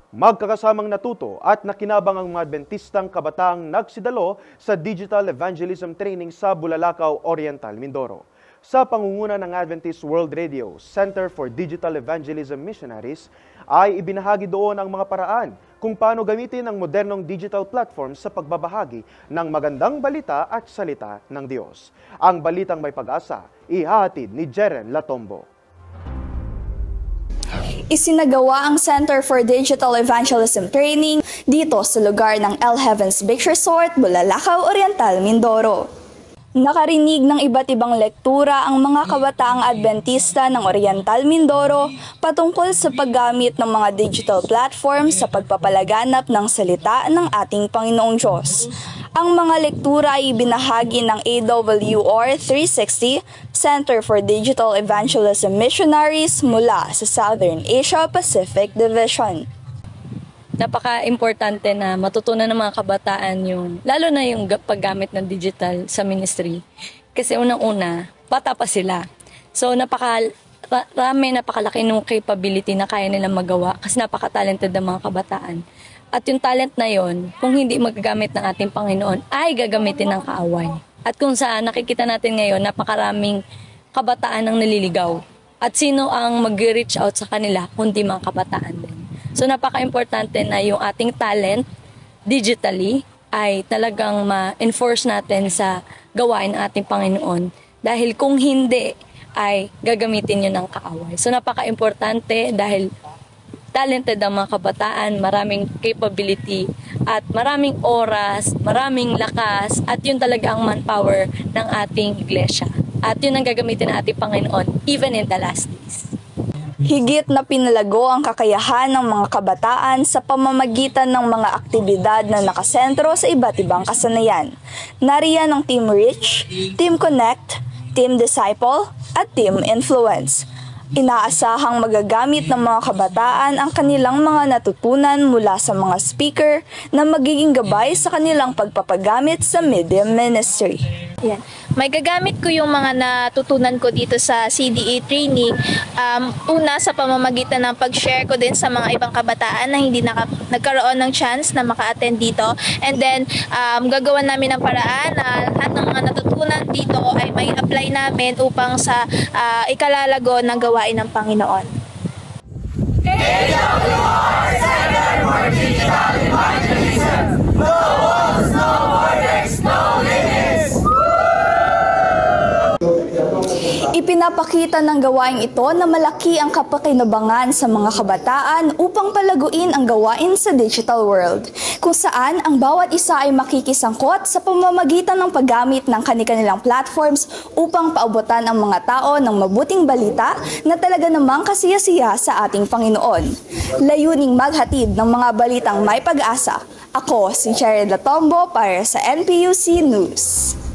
Magkakasamang natuto at nakinabang ang mga Adventistang kabataang nagsidalo sa Digital Evangelism Training sa Bulalakaw Oriental, Mindoro. Sa pangunguna ng Adventist World Radio Center for Digital Evangelism Missionaries, ay ibinahagi doon ang mga paraan kung paano gamitin ang modernong digital platform sa pagbabahagi ng magandang balita at salita ng Diyos. Ang balitang may pag-asa, ihahatid ni Jeren Latombo. Isinagawa ang Center for Digital Evangelism Training dito sa lugar ng El Heavens Beach Resort, Bulalakaw Oriental, Mindoro. Nakarinig ng iba't ibang lektura ang mga kabataang Adventista ng Oriental Mindoro patungkol sa paggamit ng mga digital platform sa pagpapalaganap ng salita ng ating Panginoong Diyos. Ang mga lektura ay ibinahagi ng AWR 360 Center for Digital Evangelism Missionaries mula sa Southern Asia Pacific Division. Napaka-importante na matutunan ng mga kabataan lalo na yung paggamit ng digital sa ministry. Kasi unang-una, bata pa sila. So napakalaki ng capability na kaya nilang magawa kasi napaka-talented ng mga kabataan. At yung talent na yon, kung hindi magagamit ng ating Panginoon, ay gagamitin ng kaaway. At kung saan nakikita natin ngayon, napakaraming kabataan ang naliligaw. At sino ang mag-reach out sa kanila, kundi mga kabataan din. So napaka-importante na yung ating talent digitally ay talagang ma-enforce natin sa gawain ng ating Panginoon. Dahil kung hindi, ay gagamitin yun ng kaaway. So napaka-importante dahil talented ang mga kabataan, maraming capability at maraming oras, maraming lakas at yun talaga ang manpower ng ating iglesia. At yun ang gagamitin ng ating Panginoon even in the last days. Higit na pinalago ang kakayahan ng mga kabataan sa pamamagitan ng mga aktibidad na nakasentro sa iba't ibang kasanayan. Nariyan ang Team Reach, Team Connect, Team Disciple at Team Influence. Inaasahang magagamit ng mga kabataan ang kanilang mga natutunan mula sa mga speaker na magiging gabay sa kanilang pagpapagamit sa media ministry. Yan. May gagamit ko yung mga natutunan ko dito sa CDE training. Una sa pamamagitan ng pag-share ko din sa mga ibang kabataan na hindi nagkaroon ng chance na maka-attend dito. And then, gagawa namin ng paraan na lahat ng mga natutunan dito ay may apply namin upang sa ikalalago ng gawain ng Panginoon. AWR Center for Digital Evangelism. No walls, no borders, no limits. Ipinapakita ng gawain ito na malaki ang kapakinabangan sa mga kabataan upang palaguin ang gawain sa digital world, kung saan ang bawat isa ay makikisangkot sa pamamagitan ng paggamit ng kanilang platforms upang paabutan ang mga tao ng mabuting balita na talaga namang kasiyasiya sa ating Panginoon. Layuning maghatid ng mga balitang may pag-asa. Ako si Jeren Latombo para sa NPUC News.